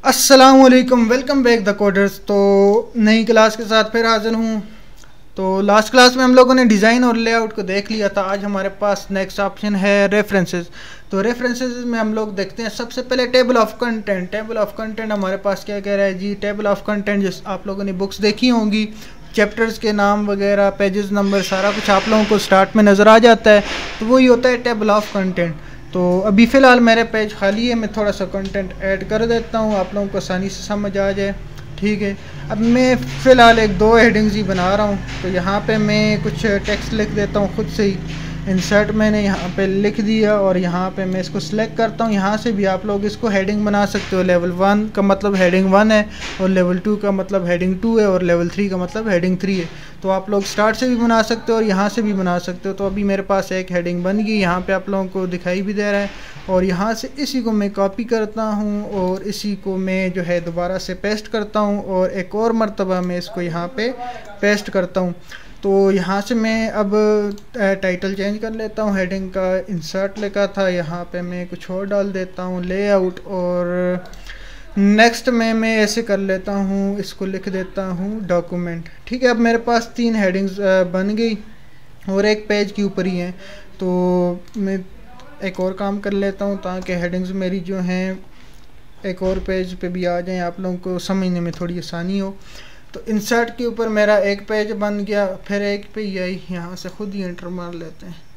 अस्सलामुअलैकुम, welcome back the coders. तो नई क्लास के साथ फिर हाजिर हूँ। तो लास्ट क्लास में हम लोगों ने डिज़ाइन और लेआउट को देख लिया था। आज हमारे पास नेक्स्ट ऑप्शन है रेफरेंसेस। तो रेफरेंसेस में हम लोग देखते हैं सबसे पहले table of content. Table of content हमारे पास क्या कह रहा है जी। टेबल ऑफ कंटेंट जिस आप लोगों ने बुक्स देखी होंगी, चैप्टर्स के नाम वगैरह, पेजेस नंबर, सारा कुछ आप लोगों को स्टार्ट में नज़र आ जाता है। तो वही होता है टेबल ऑफ कंटेंट। तो अभी फ़िलहाल मेरे पेज खाली है, मैं थोड़ा सा कंटेंट ऐड कर देता हूँ, आप लोगों को आसानी से समझ आ जाए। ठीक है, अब मैं फ़िलहाल एक दो हेडिंग्स ही बना रहा हूँ। तो यहाँ पे मैं कुछ टेक्स्ट लिख देता हूँ खुद से ही। इंसर्ट मैंने यहाँ पे लिख दिया और यहाँ पे मैं इसको सिलेक्ट करता हूँ। यहाँ से भी आप लोग इसको हेडिंग बना सकते हो। लेवल 1 का मतलब हेडिंग 1 है, और लेवल 2 का मतलब हेडिंग 2 है, और लेवल 3 का मतलब हेडिंग 3 है। तो आप लोग स्टार्ट से भी बना सकते हो और यहाँ से भी बना सकते हो। तो अभी मेरे पास एक हेडिंग बन गई, यहाँ पे आप लोगों को दिखाई भी दे रहा है। और यहाँ से इसी को मैं कॉपी करता हूँ और इसी को मैं जो है दोबारा से पेस्ट करता हूँ, और एक और मर्तबा मैं इसको यहाँ पे पेस्ट करता हूँ। तो यहाँ से मैं अब टाइटल चेंज कर लेता हूँ। हेडिंग का इंसर्ट लिखा था, यहाँ पे मैं कुछ और डाल देता हूँ, लेआउट। और नेक्स्ट में मैं ऐसे कर लेता हूँ, इसको लिख देता हूँ डॉक्यूमेंट। ठीक है, अब मेरे पास 3 हेडिंग्स बन गई और एक पेज के ऊपर ही हैं। तो मैं एक और काम कर लेता हूँ ताकि हेडिंग्स मेरी जो हैं एक और पेज पे भी आ जाएं, आप लोगों को समझने में थोड़ी आसानी हो। तो इंसर्ट के ऊपर मेरा एक पेज बन गया, फिर एक पे यही यहाँ से खुद ही एंटर मार लेते हैं।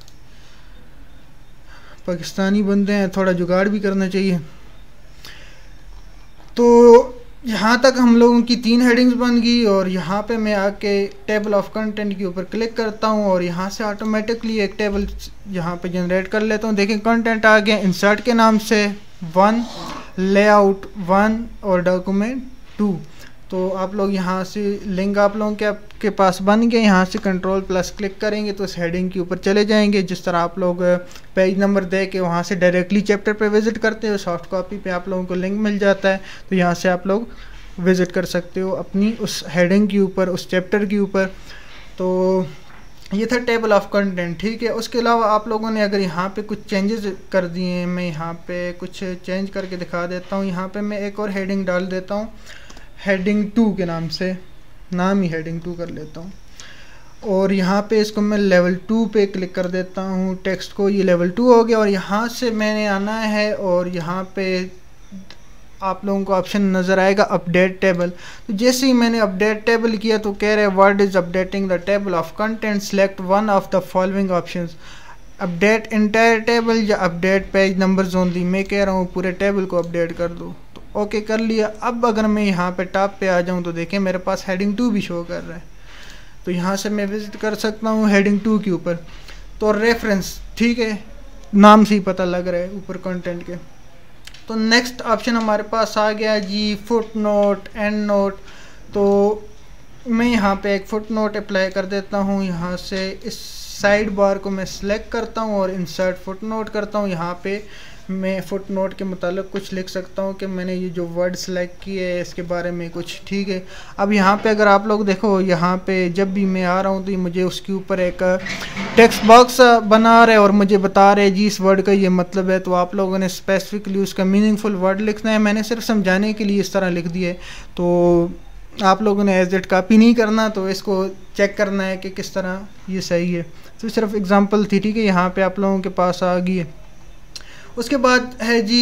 पाकिस्तानी बंदे हैं, थोड़ा जुगाड़ भी करना चाहिए। तो यहाँ तक हम लोगों की 3 हेडिंग्स बन गई, और यहाँ पे मैं आके टेबल ऑफ कंटेंट के ऊपर क्लिक करता हूँ और यहाँ से ऑटोमेटिकली एक टेबल यहाँ पे जनरेट कर लेता हूँ। देखिए कंटेंट आ गया इंसर्ट के नाम से 1, लेआउट 1 और डॉक्यूमेंट 2। तो आप लोग यहाँ से लिंक आप लोगों के आपके पास बन गए। यहाँ से कंट्रोल+ क्लिक करेंगे तो इस हेडिंग के ऊपर चले जाएंगे। जिस तरह आप लोग पेज नंबर दे के वहाँ से डायरेक्टली चैप्टर पे विज़िट करते हो, सॉफ्ट कॉपी पे आप लोगों को लिंक मिल जाता है। तो यहाँ से आप लोग विज़िट कर सकते हो अपनी उस हेडिंग के ऊपर, उस चैप्टर के ऊपर। तो ये था टेबल ऑफ कंटेंट। ठीक है, उसके अलावा आप लोगों ने अगर यहाँ पे कुछ चेंजेस कर दिए हैं, मैं यहाँ पे कुछ चेंज करके दिखा देता हूँ। यहाँ पे मैं एक और हेडिंग डाल देता हूँ, हेडिंग 2 के नाम से, नाम ही हेडिंग 2 कर लेता हूँ। और यहाँ पे इसको मैं लेवल 2 पे क्लिक कर देता हूँ, टेक्स्ट को, ये लेवल 2 हो गया। और यहाँ से मैंने आना है और यहाँ पे आप लोगों को ऑप्शन नज़र आएगा अपडेट टेबल। तो जैसे ही मैंने अपडेट टेबल किया तो कह रहे हैं Word is updating the table of content, select one of the following options, update entire table या अपडेट पेज नंबर्स ओनली। मैं कह रहा हूँ पूरे टेबल को अपडेट कर दो। तो ओके कर लिया। अब अगर मैं यहाँ पे टॉप पे आ जाऊँ तो देखें मेरे पास हेडिंग 2 भी शो कर रहा है। तो यहाँ से मैं विजिट कर सकता हूँ हेडिंग 2 के ऊपर। तो रेफरेंस, ठीक है, नाम से ही पता लग रहा है ऊपर कंटेंट के। तो नेक्स्ट ऑप्शन हमारे पास आ गया जी फुट नोट, एंड नोट। तो मैं यहाँ पे एक फुट नोट अप्लाई कर देता हूँ। यहाँ से इस साइड बार को मैं सिलेक्ट करता हूँ और इंसर्ट फुट नोट करता हूँ। यहाँ पे मैं फुट नोट के मुतालिक कुछ लिख सकता हूँ कि मैंने ये जो वर्ड सेलेक्ट किए है इसके बारे में कुछ। ठीक है, अब यहाँ पे अगर आप लोग देखो, यहाँ पे जब भी मैं आ रहा हूँ तो ये मुझे उसके ऊपर एक टेक्स्ट बॉक्स बना रहे और मुझे बता रहे जी इस वर्ड का ये मतलब है। तो आप लोगों ने स्पेसिफिकली उसका मीनिंगफुल वर्ड लिखना है। मैंने सिर्फ समझाने के लिए इस तरह लिख दिए। तो आप लोगों ने एज इट कॉपी नहीं करना, तो इसको चेक करना है कि किस तरह ये सही है। तो सिर्फ एग्जांपल थी। ठीक है, यहाँ पे आप लोगों के पास आ गई है। उसके बाद है जी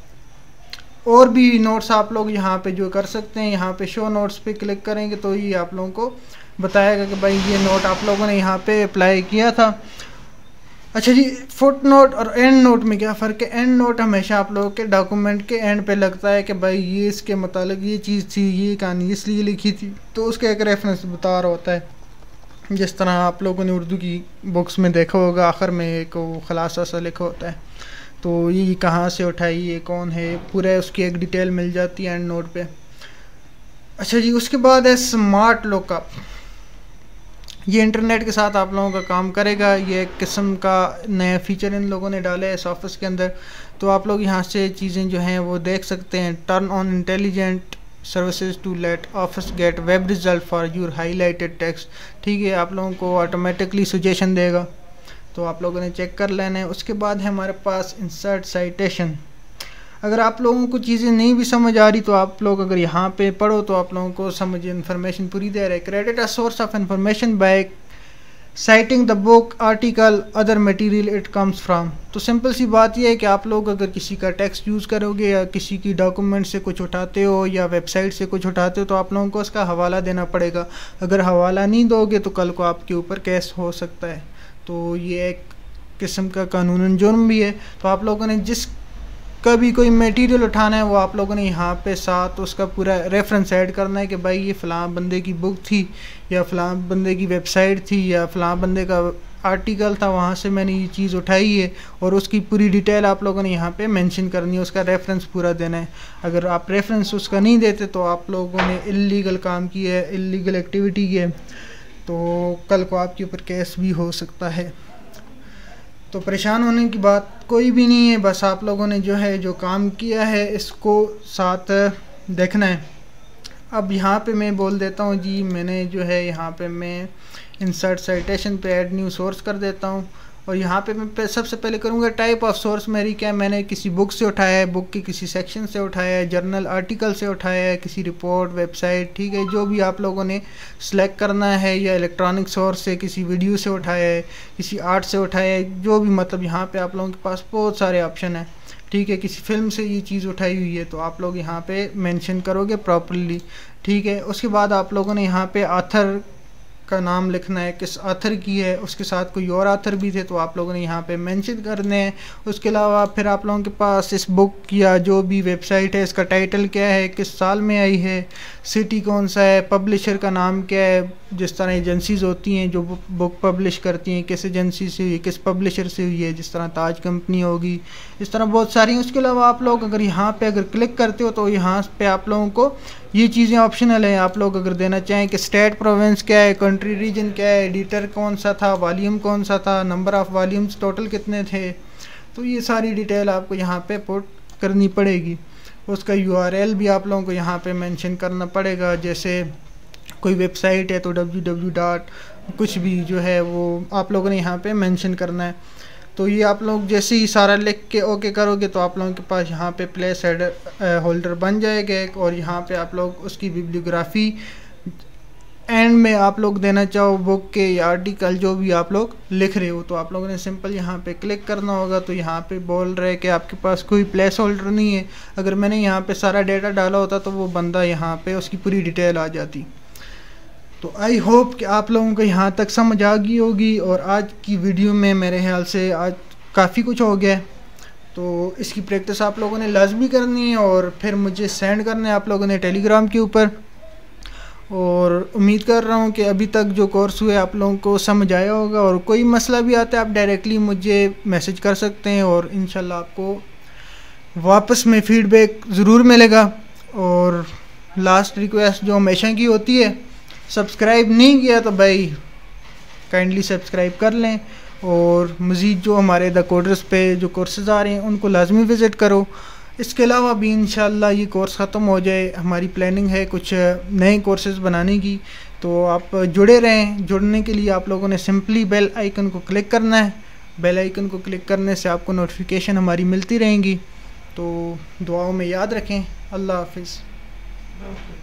और भी नोट्स आप लोग यहाँ पे जो कर सकते हैं। यहाँ पे शो नोट्स पे क्लिक करेंगे तो ये आप लोगों को बताएगा कि भाई ये नोट आप लोगों ने यहाँ पे अप्लाई किया था। अच्छा जी, फुट नोट और एंड नोट में क्या फ़र्क है। एंड नोट हमेशा आप लोगों के डॉक्यूमेंट के एंड पे लगता है कि भाई ये इसके मतलब ये चीज़ थी, ये कहानी इसलिए लिखी थी, तो उसका एक रेफरेंस बता रहा होता है। जिस तरह आप लोगों ने उर्दू की बुक्स में देखा होगा, आखिर में एक खुलासा सा लिखा होता है, तो ये कहाँ से उठाई, ये कौन है, पूरा उसकी एक डिटेल मिल जाती है एंड नोट पे। अच्छा जी, उसके बाद है स्मार्ट लुकअप। ये इंटरनेट के साथ आप लोगों का काम करेगा। ये एक किस्म का नया फीचर इन लोगों ने डाला है इस ऑफिस के अंदर। तो आप लोग यहाँ से चीज़ें जो हैं वो देख सकते हैं। Turn on intelligent services to let Office get web result for your highlighted text. ठीक है, आप लोगों को ऑटोमेटिकली सजेशन देगा, तो आप लोगों ने चेक कर लेना है। उसके बाद है हमारे पास इंसर्ट साइटेशन। अगर आप लोगों को चीज़ें नहीं भी समझ आ रही तो आप लोग अगर यहाँ पे पढ़ो तो आप लोगों को समझ इन्फॉर्मेशन पूरी दे रहा है। Credit a source of information by citing the book article other material it comes from. तो सिंपल सी बात यह है कि आप लोग अगर किसी का टेक्स्ट यूज़ करोगे या किसी की डॉक्यूमेंट से कुछ उठाते हो या वेबसाइट से कुछ उठाते हो तो आप लोगों को उसका हवाला देना पड़ेगा। अगर हवाला नहीं दोगे तो कल को आपके ऊपर केस हो सकता है। तो ये एक किस्म का कानूनन जुर्म भी है। तो आप लोगों ने जिस कभी कोई मटेरियल उठाना है वो आप लोगों ने यहाँ पे साथ उसका पूरा रेफरेंस ऐड करना है कि भाई ये फ़लाँ बंदे की बुक थी या फ़लाँ बंदे की वेबसाइट थी या फ़लाँ बंदे का आर्टिकल था, वहाँ से मैंने ये चीज़ उठाई है, और उसकी पूरी डिटेल आप लोगों ने यहाँ पे मेंशन करनी है, उसका रेफरेंस पूरा देना है। अगर आप रेफरेंस उसका नहीं देते तो आप लोगों ने इल्लीगल काम किया है, इल्लीगल एक्टिविटी की है, तो कल को आपके ऊपर केस भी हो सकता है। तो परेशान होने की बात कोई भी नहीं है, बस आप लोगों ने जो है जो काम किया है इसको साथ देखना है। अब यहाँ पे मैं बोल देता हूँ जी, मैंने जो है यहाँ पे मैं इंसर्ट साइटेशन पे ऐड न्यू सोर्स कर देता हूँ, और यहाँ पे मैं सबसे पहले करूँगा टाइप ऑफ सोर्स मेरी क्या है। मैंने किसी बुक से उठाया है, बुक के किसी सेक्शन से उठाया है, जर्नल आर्टिकल से उठाया है, किसी रिपोर्ट वेबसाइट, ठीक है, जो भी आप लोगों ने सिलेक्ट करना है, या इलेक्ट्रॉनिक सोर्स से किसी वीडियो से उठाया है, किसी आर्ट से उठाया है, जो भी, मतलब यहाँ पे आप लोगों के पास बहुत सारे ऑप्शन है, ठीक है। किसी फिल्म से ये चीज़ उठाई हुई है तो आप लोग यहाँ पे मेंशन करोगे प्रॉपरली, ठीक है। उसके बाद आप लोगों ने यहाँ पे ऑथर का नाम लिखना है, किस ऑथर की है, उसके साथ कोई और ऑथर भी थे तो आप लोगों ने यहाँ पे मेंशन करने हैं। उसके अलावा फिर आप लोगों के पास इस बुक या जो भी वेबसाइट है इसका टाइटल क्या है, किस साल में आई है, सिटी कौन सा है, पब्लिशर का नाम क्या है, जिस तरह एजेंसीज़ होती हैं जो बुक पब्लिश करती हैं किस एजेंसी से हुई है, किस पब्लिशर से हुई है, जिस तरह ताज कंपनी होगी, इस तरह बहुत सारी। उसके अलावा आप लोग अगर यहाँ पे अगर क्लिक करते हो तो यहाँ पे आप लोगों को ये चीज़ें ऑप्शनल हैं। आप लोग अगर देना चाहें कि स्टेट प्रोविंस क्या है, कंट्री रीजन क्या है, एडिटर कौन सा था, वॉल्यूम कौन सा था, नंबर ऑफ़ वॉल्यूम्स टोटल कितने थे, तो ये सारी डिटेल आपको यहाँ पे पुट करनी पड़ेगी। उसका URL भी आप लोगों को यहाँ पे मेंशन करना पड़ेगा। जैसे कोई वेबसाइट है तो www. कुछ भी जो है वो आप लोगों ने यहाँ पे मेंशन करना है। तो ये आप लोग जैसे ही सारा लिख के ओके करोगे तो आप लोगों के पास यहाँ पे प्लेस होल्डर बन जाएगा एक, और यहाँ पे आप लोग उसकी बिब्लियोग्राफी एंड में आप लोग देना चाहो बुक के या आर्टिकल जो भी आप लोग लिख रहे हो, तो आप लोगों ने सिंपल यहाँ पे क्लिक करना होगा। तो यहाँ पे बोल रहे हैं कि आपके पास कोई प्लेस होल्डर नहीं है। अगर मैंने यहाँ पे सारा डेटा डाला होता तो वो बंदा यहाँ पे उसकी पूरी डिटेल आ जाती। तो आई होप कि आप लोगों को यहाँ तक समझ आ गई होगी, और आज की वीडियो में मेरे ख्याल से आज काफ़ी कुछ हो गया है। तो इसकी प्रैक्टिस आप लोगों ने लाजमी करनी है और फिर मुझे सेंड करना है आप लोगों ने टेलीग्राम के ऊपर। और उम्मीद कर रहा हूँ कि अभी तक जो कोर्स हुए आप लोगों को समझ आया होगा, और कोई मसला भी आता है आप डायरेक्टली मुझे मैसेज कर सकते हैं, और इंशाल्लाह आपको वापस में फ़ीडबैक ज़रूर मिलेगा। और लास्ट रिक्वेस्ट जो हमेशा की होती है, सब्सक्राइब नहीं किया तो भाई काइंडली सब्सक्राइब कर लें, और मज़ीद जो हमारे द कोडर्स पे जो कोर्सेज़ आ रहे हैं उनको लाजमी विज़िट करो। इसके अलावा भी इंशाल्लाह ये कोर्स ख़त्म हो जाए, हमारी प्लानिंग है कुछ नए कोर्सेज़ बनाने की, तो आप जुड़े रहें। जुड़ने के लिए आप लोगों ने सिंपली बेल आइकन को क्लिक करना है। बेल आइकन को क्लिक करने से आपको नोटिफिकेशन हमारी मिलती रहेंगी। तो दुआओं में याद रखें। अल्लाह हाफिज़।